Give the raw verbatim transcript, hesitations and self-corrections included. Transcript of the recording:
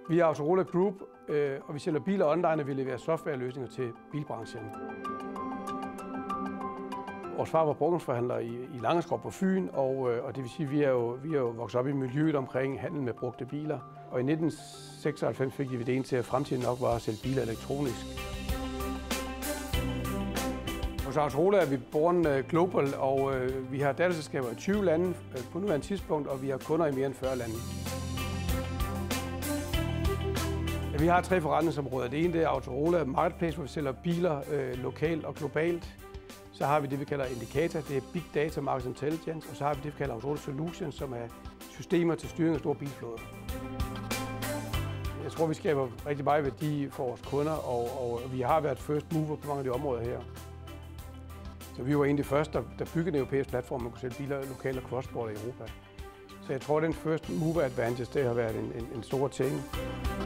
Vi er Autorola Group, og vi sælger biler online, og vi leverer softwareløsninger til bilbranchen. Vores far var brugtforhandler i, i Langeskov på Fyn, og, og det vil sige, at vi er, jo, vi er jo vokset op i miljøet omkring handel med brugte biler. Og i nitten seksoghalvfems fik vi idéen til, at fremtiden nok var at sælge biler elektronisk. Hos Autorola er vi born global, og vi har datterselskaber i tyve lande på nuværende tidspunkt, og vi har kunder i mere end fyrre lande. Vi har tre forretningsområder. Det ene det er Autorola Marketplace, hvor vi sælger biler øh, lokalt og globalt. Så har vi det, vi kalder Indicator, det er Big Data Market Intelligence, og så har vi det, vi kalder Autorola Solutions, som er systemer til styring af store bilflåder. Jeg tror, vi skaber rigtig meget værdi for vores kunder, og, og vi har været first mover på mange af de områder her. Så vi var en af de første, der, der byggede en europæisk platform, man kunne sælge biler lokalt og cross-border i Europa. Så jeg tror, at den first mover advantage, det har været en, en, en stor ting.